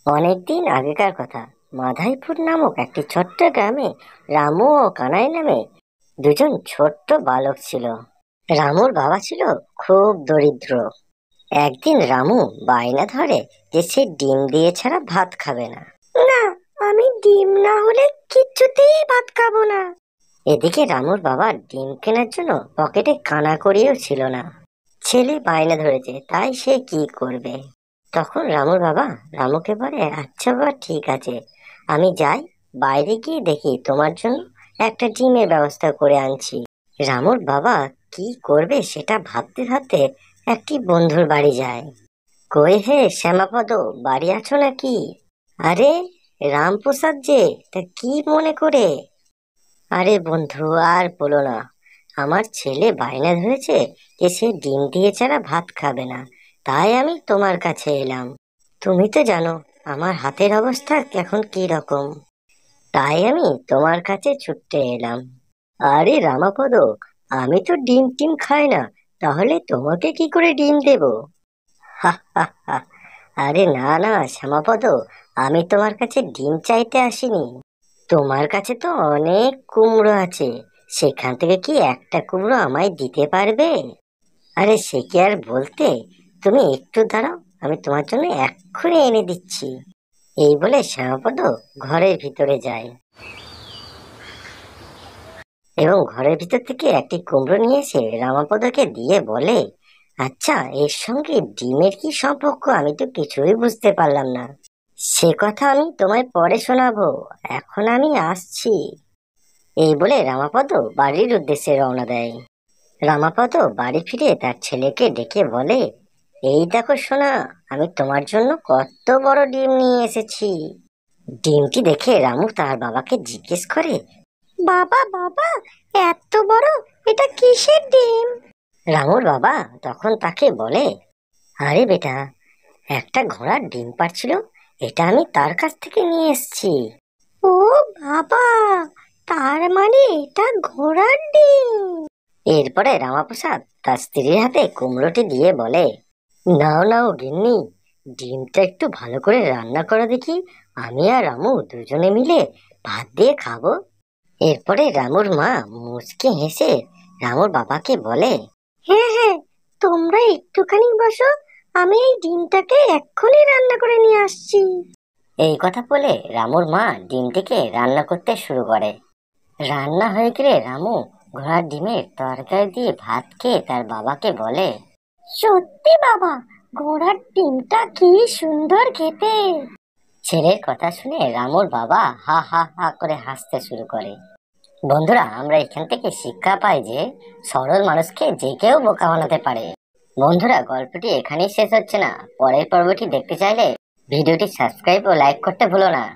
অনেকদিন আগেকার কথা। মাধাইপুর নামক একটি ছোট্ট গ্রামে রামু ও কানাই নামে দুজন ছোট্ট বালক ছিল। রামুর বাবা ছিল খুব দরিদ্র। একদিন রামু বায়না ধরে যে সে ডিম দিয়ে ছাড়া ভাত খাবে না। না, আমি ডিম না হলে কিচ্ছুতেই ভাত খাবো না। এদিকে রামুর বাবা ডিম কেনার জন্য পকেটে কানা করিও ছিল না। ছেলে বায়না ধরেছে, তাই সে কি করবে। তখন রামুর বাবা রামুকে বলে, আচ্ছা বাবা, ঠিক আছে, আমি যাই, বাইরে গিয়ে দেখি তোমার জন্য একটা ডিমের ব্যবস্থা করে আনছি। রামুর বাবা কি করবে সেটা ভাবতে ভাবতে একটি বন্ধুর বাড়ি যায়। কই হে শ্যামাপদ, বাড়ি আছো নাকি? আরে রামপ্রসাদ যে, তা কি মনে করে? আরে বন্ধু, আর বলো না, আমার ছেলে বায়না ধরেছে যে সে ডিম দিয়ে ছাড়া ভাত খাবে না, তাই আমি তোমার কাছে এলাম। তুমি তো জানো আমার হাতের অবস্থা এখন কি রকম, তাই আমি তোমার কাছে ছুটতে এলাম। আরে রামাপদ, আমি তো ডিম টিম খাই না, তাহলে তোমাকে কি করে ডিম দেব? হা হা হা। আরে না না শ্যামাপদ, আমি তোমার কাছে ডিম চাইতে আসিনি। তোমার কাছে তো অনেক কুমড়ো আছে, সেখান থেকে কি একটা কুমড়ো আমায় দিতে পারবে? আরে সে কি আর বলতে, তুমি একটু দাঁড়াও, আমি তোমার জন্য এক্ষুনি এনে দিচ্ছি। এই বলে শ্যামাপদ ঘরের ভিতরে যায় এবং ঘরের ভিতর থেকে একটি কুমড়ো নিয়ে এসে রামাপদকে দিয়ে বলে, আচ্ছা, এর সঙ্গে ডিমের কি সম্পর্ক আমি তো কিছুই বুঝতে পারলাম না। সে কথা আমি তোমায় পরে শোনাবো, এখন আমি আসছি। এই বলে রামাপদ বাড়ির উদ্দেশ্যে রওনা দেয়। রামাপদ বাড়ি ফিরে তার ছেলেকে ডেকে বলে, এই দেখো সোনা, আমি তোমার জন্য কত বড় ডিম নিয়ে এসেছি। ডিমটি দেখে রামু তার বাবাকে জিজ্ঞেস করে, বাবা বাবা, এত বড়, এটা কিসের ডিম? রামুর বাবা তখন তাকে বলে, আরে বেটা, একটা ঘোড়ার ডিম পাড়ছিল, এটা আমি তার কাছ থেকে নিয়ে এসেছি। ও বাবা, তার মানে এটা ঘোড়ার ডিম? এরপরে রামাপ্রসাদ তার স্ত্রীর হাতে কুমড়োটি দিয়ে বলে, নাও নাও গিন্নি, ডিমটা একটু ভালো করে রান্না করো দেখি, আমি আর রামু দুজনে মিলে ভাত দিয়ে খাবো। এরপরে রামুর মা মুচকি হেসে রামুর বাবাকে বলে, হ্যাঁ হ্যাঁ, তোমরা একটুখানি বসো, আমি এই ডিমটাকে এক্ষুনি রান্না করে নিয়ে আসছি। এই কথা বলে রামুর মা ডিমটিকে রান্না করতে শুরু করে। রান্না হয়ে গেলে রামু ঘোড়ার ডিমের তরকারি দিয়ে ভাত খেয়ে তার বাবাকে বলে, সত্যি বাবা, ঘোড়ার ডিমটা কি সুন্দর খেতে। ছেলের কথা শুনে রামুর বাবা হা হা হা করে হাসতে শুরু করে। বন্ধুরা, আমরা এখান থেকে শিক্ষা পাই যে সরল মানুষকে যে কেউ বোকা বানাতে পারে। বন্ধুরা, গল্পটি এখানেই শেষ হচ্ছে না। পরের পর্বটি দেখতে চাইলে ভিডিওটি সাবস্ক্রাইব ও লাইক করতে ভুলো না।